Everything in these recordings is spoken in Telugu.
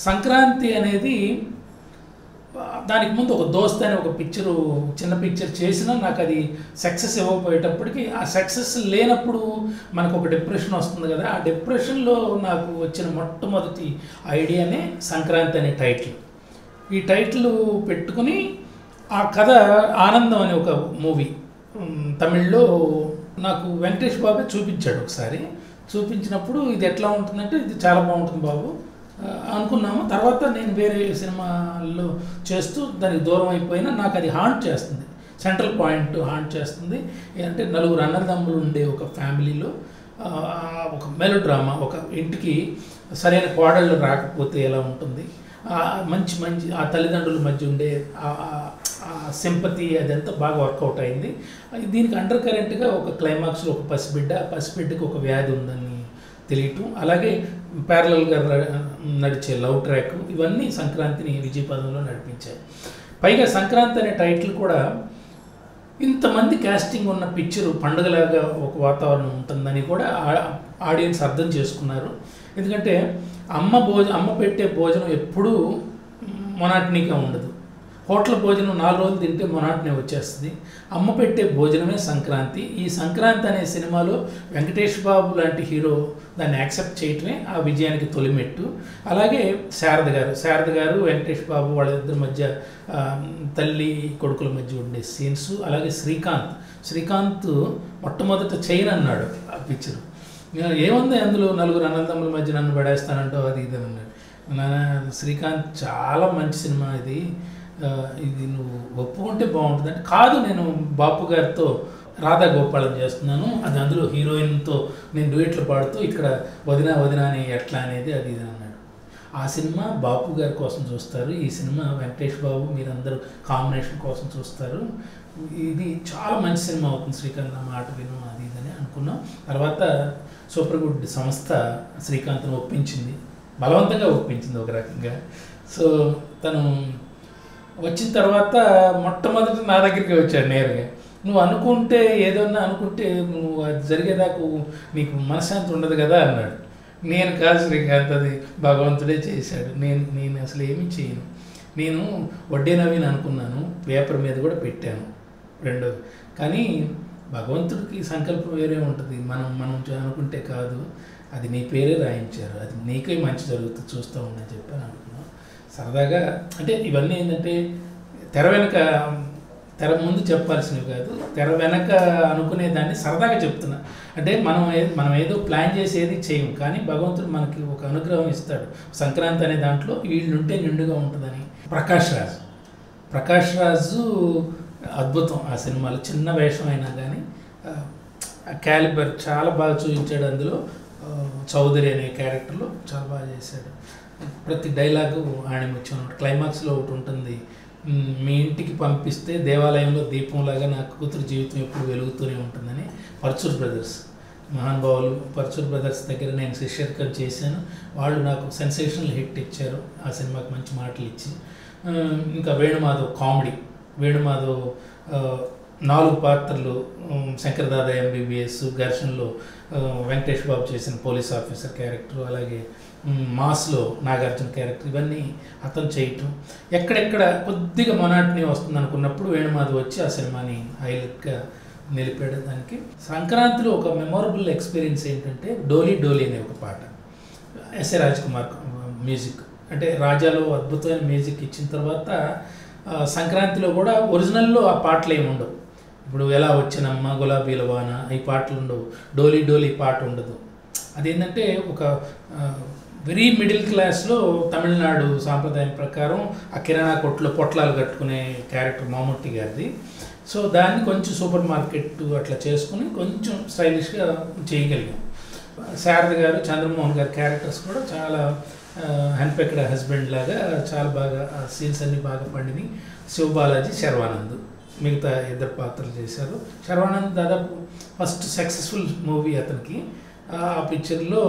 సంక్రాంతి అనేది దానికి ముందు ఒక దోస్త్ అనే ఒక చిన్న పిక్చర్ చేసినా నాకు అది సక్సెస్ ఇవ్వకపోయేటప్పటికి ఆ సక్సెస్ లేనప్పుడు మనకు ఒక డిప్రెషన్ వస్తుంది కదా. ఆ డిప్రెషన్లో నాకు వచ్చిన మొట్టమొదటి ఐడియానే సంక్రాంతి అనే టైటిల్. ఈ టైటిల్ పెట్టుకుని ఆ కథ ఆనందం అనే ఒక మూవీ తమిళ్లో నాకు వెంకటేష్ బాబు చూపించాడు ఒకసారి. చూపించినప్పుడు ఇది ఎట్లా ఉంటుందంటే ఇది చాలా బాగుంటుంది బాబు అనుకున్నాము. తర్వాత నేను వేరే సినిమాల్లో చేస్తూ దానికి దూరం అయిపోయినా నాకు అది హాంట్ చేస్తుంది, సెంట్రల్ పాయింట్ హాంట్ చేస్తుంది. అంటే నలుగురు అన్నదమ్ములు ఉండే ఒక ఫ్యామిలీలో ఒక మెలో డ్రామా, ఒక ఇంటికి సరైన కోడళ్ళు రాకపోతే ఎలా ఉంటుంది, మంచి మంచి ఆ తల్లిదండ్రుల మధ్య ఉండే సింపతి అదంతా బాగా వర్కౌట్ అయింది. దీనికి అండర్ కరెంట్గా ఒక క్లైమాక్స్లో ఒక పసిబిడ్డకి ఒక వ్యాధి ఉందని తెలియటం, అలాగే ప్యారలల్గా నడిచే లవ్ ట్రాక్, ఇవన్నీ సంక్రాంతిని విజయపదంలో నడిపించాయి. పైగా సంక్రాంతి అనే టైటిల్ కూడా ఇంతమంది కాస్టింగ్ ఉన్న పిక్చరు పండుగలాగా ఒక వాతావరణం ఉంటుందని కూడా ఆడియన్స్ అర్థం చేసుకున్నారు. ఎందుకంటే అమ్మ పెట్టే భోజనం ఎప్పుడూ మొనాటనీగా ఉండదు. హోటల్ భోజనం 4 రోజులు తింటే మొనాటనే వచ్చేస్తుంది. అమ్మ పెట్టే భోజనమే సంక్రాంతి. ఈ సంక్రాంతి అనే సినిమాలో వెంకటేష్ బాబు లాంటి హీరో దాన్ని యాక్సెప్ట్ చేయటమే ఆ విజయానికి తొలిమెట్టు. అలాగే శారద గారు వెంకటేష్ బాబు వాళ్ళిద్దరి మధ్య తల్లి కొడుకుల మధ్య ఉండే సీన్స్, అలాగే శ్రీకాంత్ మొట్టమొదట చైన్ అన్నాడు ఆ పిక్చర్. ఏముంది అందులో నలుగురు అన్నదమ్ముల మధ్య నన్ను పడేస్తానంటో అది ఇది అన్నాడు. శ్రీకాంత్ చాలా మంచి సినిమా ఇది నువ్వు ఒప్పుకుంటే బాగుంటుంది అంటే, కాదు నేను బాపు గారితో రాధా గోపాలం చేస్తున్నాను, అది అందులో హీరోయిన్తో నేను డ్యూయెట్లు పాడుతూ ఇక్కడ వదినా అని ఎట్లా అనేది అది ఇది అన్నాడు. ఆ సినిమా బాపు గారి కోసం చూస్తారు, ఈ సినిమా వెంకటేష్ బాబు మీరందరూ కాంబినేషన్ కోసం చూస్తారు, ఇది చాలా మంచి సినిమా అవుతుంది శ్రీకాంత్ నా మాట విను అది ఇదని అనుకున్నాం. తర్వాత సూపర్ గుడ్ సంస్థ శ్రీకాంత్ను ఒప్పించింది, బలవంతంగా ఒప్పించింది ఒక రకంగా. సో తను వచ్చిన తర్వాత మొట్టమొదటి నా దగ్గరికి వచ్చాడు నేరుగా. నువ్వు అనుకుంటే ఏదన్నా అనుకుంటే నువ్వు అది జరిగేదాకా నీకు మనశ్శాంతి ఉండదు కదా అన్నాడు. నేను కాదు శ్రీకాంత్, అది భగవంతుడే చేశాడు, నేను అసలు ఏమీ చేయను. నేను వడ్డే నవీన్ అనుకున్నాను, పేపర్ మీద కూడా పెట్టాను రెండోది. కానీ భగవంతుడికి సంకల్పం వేరే ఉంటుంది, మనం అనుకుంటే కాదు, అది నీ పేరే రాయించారు, అది నీకే మంచి జరుగుతుంది చూస్తూ ఉండని చెప్పాను అనుకున్నాను. సరదాగా అంటే ఇవన్నీ ఏంటంటే తెర ముందు చెప్పాల్సినవి కాదు, తెర వెనక అనుకునేదాన్ని సరదాగా చెప్తున్నా. అంటే మనం ఏదో ప్లాన్ చేసేది చేయము, కానీ భగవంతుడు మనకి ఒక అనుగ్రహం ఇస్తాడు. సంక్రాంతి అనే దాంట్లో వీళ్ళుంటే నిండుగా ఉంటుందని. ప్రకాష్ రాజు అద్భుతం ఆ సినిమాలో, చిన్న వేషం అయినా కానీ క్యాలిబర్ చాలా బాగా చూపించాడు. అందులో చౌదరి అనే క్యారెక్టర్లో చాలా బాగా చేశాడు. ప్రతి డైలాగు ఆణిముత్యం. క్లైమాక్స్లో ఒకటి ఉంటుంది, మీ ఇంటికి పంపిస్తే దేవాలయంలో దీపంలాగా నా కూతురు జీవితం ఎప్పుడు వెలుగుతూనే ఉంటుందని. పర్చూర్ బ్రదర్స్ మహానుభావులు, పర్చూర్ బ్రదర్స్ దగ్గర నేను శిష్యర్కం చేశాను, వాళ్ళు నాకు సెన్సేషనల్ హిట్ ఇచ్చారు ఆ సినిమాకి మంచి మాటలు ఇచ్చి. ఇంకా వేణుమాధవ్ 4 పాత్రలు, శంకర్దాదా ఎంబీబీఎస్, ఘర్షణలో వెంకటేష్ బాబు చేసిన పోలీస్ ఆఫీసర్ క్యారెక్టర్, అలాగే మాస్లో నాగార్జున క్యారెక్టర్, ఇవన్నీ అతను చేయటం. ఎక్కడెక్కడ కొద్దిగా మొనాటనీ వస్తుంది అనుకున్నప్పుడు వేణుమాధవ్ వచ్చి ఆ సినిమాని హైలైట్గా నిలిపాడు. దానికి సంక్రాంతిలో ఒక మెమొరబుల్ ఎక్స్పీరియన్స్ ఏంటంటే డోలీ అనే ఒక పాట, ఎస్ఏ రాజ్ కుమార్ మ్యూజిక్. అంటే రాజాలో అద్భుతమైన మ్యూజిక్ ఇచ్చిన తర్వాత సంక్రాంతిలో కూడా ఒరిజినల్లో ఆ పాటలు ఏమి ఉండవు. ఇప్పుడు ఎలా వచ్చినమ్మ, గులాబీల వాన, ఈ పాటలు ఉండవు. డోలీ పాట ఉండదు. అదేంటంటే ఒక వెరీ మిడిల్ క్లాస్లో తమిళనాడు సాంప్రదాయం ప్రకారం ఆ కిరాణా కొట్లో పొట్లాలు కట్టుకునే క్యారెక్టర్ మామూర్తి గారిది. సో దాన్ని కొంచెం సూపర్ మార్కెట్ అట్లా చేసుకుని కొంచెం స్టైలిష్గా చేయగలిగాం. శారద గారు, చంద్రమోహన్ గారి క్యారెక్టర్స్ కూడా చాలా హన్పెక్కడ హస్బెండ్ లాగా చాలా బాగా సీన్స్ అన్నీ బాగా పండినాయి. శివబాలాజీ, శర్వానంద్ మిగతా 2 పాత్రలు చేశారు. శర్వానంద్ దాదాపు ఫస్ట్ సక్సెస్ఫుల్ మూవీ అతనికి. ఆ పిక్చర్లో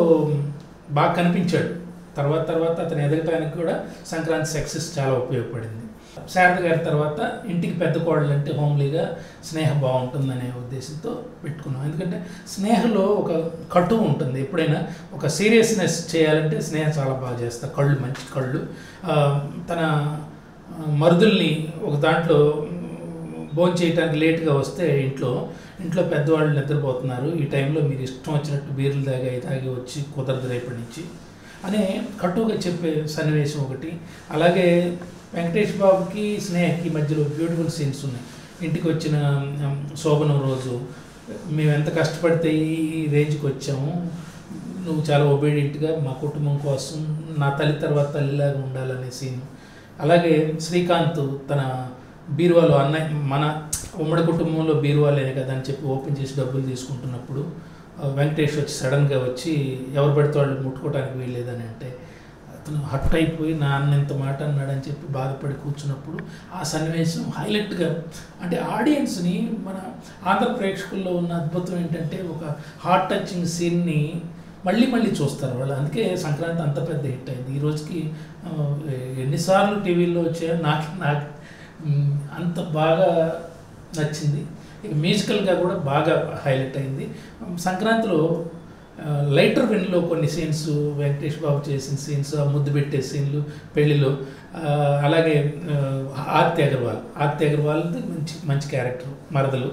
బాగా కనిపించాడు. తర్వాత అతను ఎదగటానికి కూడా సంక్రాంతి సక్సెస్ చాలా ఉపయోగపడింది. శారద గారి తర్వాత ఇంటికి పెద్ద కోడలు అంటే హోమ్లీగా స్నేహ బాగుంటుందనే ఉద్దేశంతో పెట్టుకున్నాం. ఎందుకంటే స్నేహలో ఒక కటువు ఉంటుంది. ఎప్పుడైనా ఒక సీరియస్నెస్ చేయాలంటే స్నేహ చాలా బాగా చేస్తారు. కళ్ళు మంచి కళ్ళు. తన మరుదుల్ని ఒక దాంట్లో భోజనం చేయడానికి లేట్గా వస్తే ఇంట్లో పెద్దవాళ్ళు నిద్రపోతున్నారు, ఈ టైంలో మీరు ఇష్టం వచ్చినట్టు బీర్లు తాగి వచ్చి కుదరదు రేపటి నుంచి అనే కటువుగా చెప్పే సన్నివేశం ఒకటి. అలాగే వెంకటేష్ బాబుకి స్నేహకి మధ్యలో బ్యూటిఫుల్ సీన్స్ ఉన్నాయి. ఇంటికి వచ్చిన శోభనం రోజు మేము ఎంత కష్టపడితే ఈ రేంజ్కి వచ్చాము, నువ్వు చాలా ఒబీడియంట్గా మా కుటుంబం కోసం నా తల్లి తర్వాత తల్లిలాగా ఉండాలనే సీను. అలాగే శ్రీకాంత్ తన బీరువాలో అన్నయ్య మన ఉమ్మడి కుటుంబంలో బీరువాలేనే కదా అని చెప్పి ఓపెన్ చేసి డబ్బులు తీసుకుంటున్నప్పుడు వెంకటేష్ వచ్చి సడన్గా వచ్చి ఎవరు పడితే వాళ్ళు ముట్టుకోవడానికి వీల్లేదని అంటే అతను హర్ట్ అయిపోయి నా అన్న ఇంత మాట అన్నాడని చెప్పి బాధపడి కూర్చున్నప్పుడు ఆ సన్నివేశం హైలైట్గా అంటే ఆడియన్స్ని మన ఆంధ్ర ప్రేక్షకుల్లో ఉన్న అద్భుతం ఏంటంటే ఒక హార్ట్ టచింగ్ సీన్ని మళ్ళీ చూస్తారు వాళ్ళు. అందుకే సంక్రాంతి అంత పెద్ద హిట్ అయింది. ఈ రోజుకి ఎన్నిసార్లు టీవీల్లో వచ్చాయో నాకు అంత బాగా నచ్చింది. ఇక మ్యూజికల్గా కూడా బాగా హైలైట్ అయింది. సంక్రాంతిలో లైటర్ విన్లో కొన్ని సీన్స్ వెంకటేష్ బాబు చేసిన సీన్స్, ముద్దు పెట్టే సీన్లు పెళ్ళిలో, అలాగే ఆర్తి అగర్వాల్ది మంచి క్యారెక్టర్ మరదలు,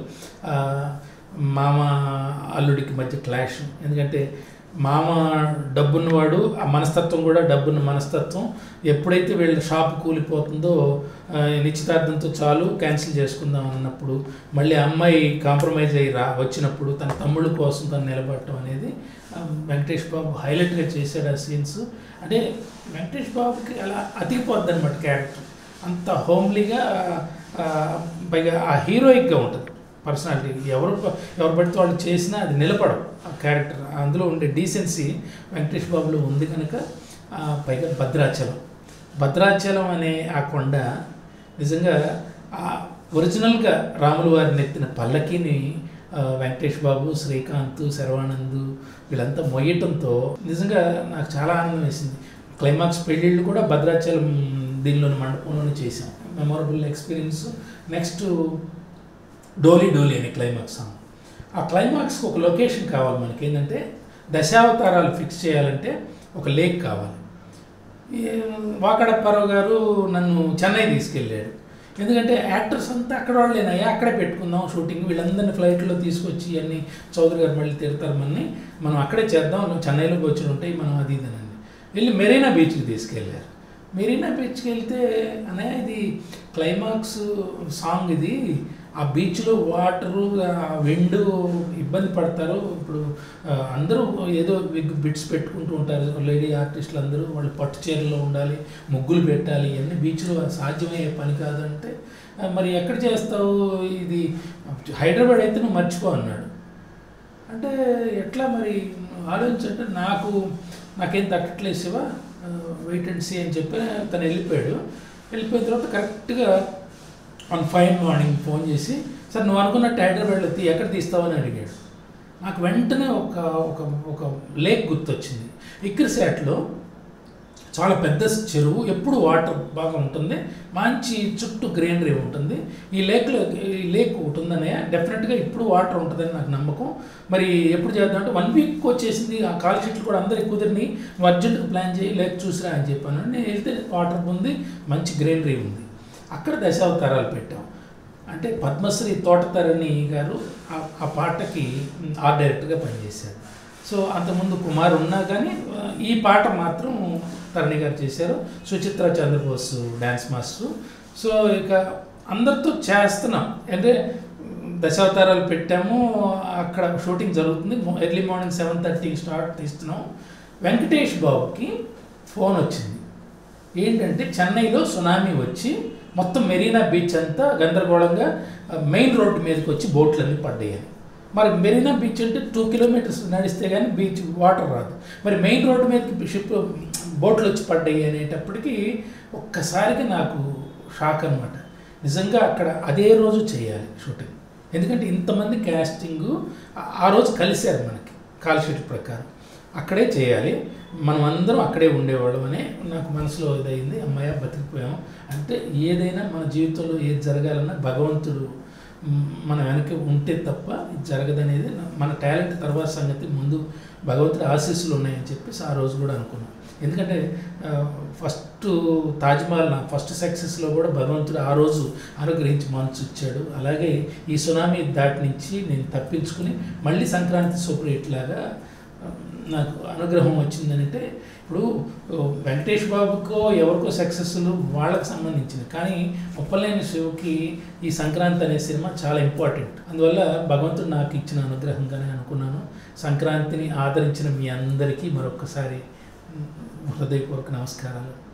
మామ అల్లుడికి మధ్య క్లాష్. ఎందుకంటే మామ డబ్బున్నవాడు, ఆ మనస్తత్వం కూడా డబ్బున్న మనస్తత్వం. ఎప్పుడైతే వీళ్ళ షాప్ కూలిపోతుందో నిశ్చితార్థంతో చాలు క్యాన్సిల్ చేసుకుందాం అన్నప్పుడు మళ్ళీ అమ్మాయి కాంప్రమైజ్ అయ్యి వచ్చినప్పుడు తన తమ్ముళ్ళ కోసం తను నిలబడటం అనేది వెంకటేష్ బాబు హైలైట్గా చేశాడు ఆ సీన్స్. అంటే వెంకటేష్ బాబుకి అలా అతికిపోద్ది అనమాట క్యారెక్టర్, అంత హోమ్లీగా, పైగా ఆ హీరోయిక్గా ఉంటుంది పర్సనాలిటీ. ఎవరు పడితే వాళ్ళు చేసినా అది నిలబడవు ఆ క్యారెక్టర్. అందులో ఉండే డీసెన్సీ వెంకటేష్ బాబులో ఉంది కనుక. పైగా భద్రాచలం అనే ఆ కొండ నిజంగా ఒరిజినల్గా రాముల వారిని ఎత్తిన పల్లకిని వెంకటేష్ బాబు, శ్రీకాంత్, శర్వానంద్ వీళ్ళంతా మొయ్యటంతో నిజంగా నాకు చాలా ఆనందం వేసింది. క్లైమాక్స్ పెళ్ళిళ్ళు కూడా భద్రాచలం దీనిలోని మండపంలోనే చేశాం. Memorable experience. నెక్స్ట్ డోలీ అనే క్లైమాక్స్ సాంగ్. ఆ క్లైమాక్స్కి ఒక లొకేషన్ కావాలి మనకి. ఏంటంటే దశావతారాలు ఫిక్స్ చేయాలంటే ఒక లేక్ కావాలి. వాకడప్పారావు గారు నన్ను చెన్నై తీసుకెళ్ళాడు. ఎందుకంటే యాక్టర్స్ అంతా అక్కడ వాళ్ళేనయ్యా, అక్కడే పెట్టుకుందాం షూటింగ్, వీళ్ళందరినీ ఫ్లైట్లో తీసుకొచ్చి అన్ని చౌదరి గారు మళ్ళీ తిడతారు మనం అక్కడే చేద్దాం, చెన్నైలో బొచ్చులు ఉంటాయి మనం అది ఇదనండి. వెళ్ళి మెరీనా బీచ్కి తీసుకెళ్ళారు. మెరీనా బీచ్కి వెళ్తే అనే ఇది క్లైమాక్స్ సాంగ్, ఇది ఆ బీచ్లో వాటరు విండ్ ఇబ్బంది పడతారు. ఇప్పుడు అందరూ ఏదో బిట్స్ పెట్టుకుంటూ ఉంటారు, లేడీ ఆర్టిస్టులు అందరూ వాళ్ళు పట్టు చీరలో ఉండాలి, ముగ్గులు పెట్టాలి, ఇవన్నీ బీచ్లో సాధ్యమయ్యే పని కాదంటే మరి ఎక్కడ చేస్తావు, ఇది హైదరాబాద్ అయితే నువ్వు మర్చిపో అన్నాడు. అంటే ఎట్లా మరి ఆలోచించంటే నాకేం తగ్గట్లేదు శివ, వెయిట్ అండ్ సీ అని చెప్పి తను వెళ్ళిపోయిన తర్వాత కరెక్ట్గా ఆన్ ఫైన్ మార్నింగ్ ఫోన్ చేసి, సార్ నువ్వు అనుకున్నట్టు హైదరాబాద్లో ఎక్కడ తీస్తావని అడిగాడు. నాకు వెంటనే ఒక లేక్ గుర్తొచ్చింది. ఇక్రిసాట్లో చాలా పెద్ద చెరువు, ఎప్పుడు వాటర్ బాగా ఉంటుంది, మంచి చుట్టూ గ్రీనరీ ఉంటుంది. ఈ లేక్ ఒకటి ఉందనే డెఫినెట్గా ఇప్పుడు వాటర్ ఉంటుందని నాకు నమ్మకం. మరి ఎప్పుడు చేద్దాం అంటే 1 వీక్ వచ్చేసింది, ఆ కాల్ షీట్లు కూడా అందరికి కుదిరిని, అర్జెంట్గా ప్లాన్ చేయి, లేక్ చూసిరా అని చెప్పాను. నేను వెళ్తే వాటర్ ఉంది, మంచి గ్రీనరీ ఉంది. అక్కడ దశావతారాలు పెట్టాం. అంటే పద్మశ్రీ తోటతరణి గారు ఆ పాటకి ఆర్ట్ డైరెక్టర్గా పనిచేశారు. సో అంతకుముందు కుమార్ ఉన్నా కానీ ఈ పాట మాత్రం తరణి గారు చేశారు. Suchitra Chandrabose dance master. So ఇక అందరితో చేస్తున్నాం. అంటే దశావతారాలు పెట్టాము, అక్కడ షూటింగ్ జరుగుతుంది. ఎర్లీ మార్నింగ్ 7:30కి స్టార్ట్ తీస్తున్నాం. వెంకటేష్ బాబుకి ఫోన్ వచ్చింది. ఏంటంటే చెన్నైలో సునామీ వచ్చి మొత్తం మెరీనా బీచ్ అంతా గందరగోళంగా మెయిన్ రోడ్డు మీదకి వచ్చి బోట్లన్నీ పడ్డాయని. మరి మెరీనా బీచ్ అంటే 2 కిలోమీటర్స్ నడిస్తే కానీ బీచ్ వాటర్ రాదు. మరి మెయిన్ రోడ్డు మీదకి బోట్లు వచ్చి పడ్డాయి అనేటప్పటికీ ఒక్కసారిగా నాకు షాక్ అనమాట. నిజంగా అక్కడ అదే రోజు చేయాలి షూటింగ్, ఎందుకంటే ఇంతమంది క్యాస్టింగు ఆ రోజు కలిశారు మనకి కాల్ షీట్ ప్రకారం. అక్కడే చేయాలి, మనం అందరం అక్కడే ఉండేవాళ్ళం అని నాకు మనసులో ఇదయింది. అమ్మాయ బతికిపోయాం అంటే ఏదైనా మన జీవితంలో ఏది జరగాలన్నా భగవంతుడు మన వెనక ఉంటే తప్ప ఇది జరగదనేది మన టాలెంట్ తర్వాత సంగతి, ముందు భగవంతుడి ఆశీస్సులు ఉన్నాయని చెప్పేసి ఆ రోజు కూడా అనుకున్నాను. ఎందుకంటే ఫస్ట్ తాజ్మహల్ నా ఫస్ట్ సక్సెస్లో కూడా భగవంతుడు ఆ రోజు అనుగ్రహించి మనసు ఇచ్చాడు. అలాగే ఈ సునామీ దాటి నుంచి నేను తప్పించుకుని మళ్ళీ సంక్రాంతి సూపర్ హిట్ లాగా నాకు అనుగ్రహం వచ్చిందంటే, ఇప్పుడు వెంకటేష్ బాబుకో ఎవరికో సక్సెస్లు వాళ్ళకి సంబంధించింది, కానీ ముప్పలేని శివకి ఈ సంక్రాంతి అనే సినిమా చాలా ఇంపార్టెంట్. అందువల్ల భగవంతుడు నాకు ఇచ్చిన అనుగ్రహంగానే అనుకున్నాను. సంక్రాంతిని ఆదరించిన మీ అందరికీ మరొకసారి హృదయపూర్వక నమస్కారాలు.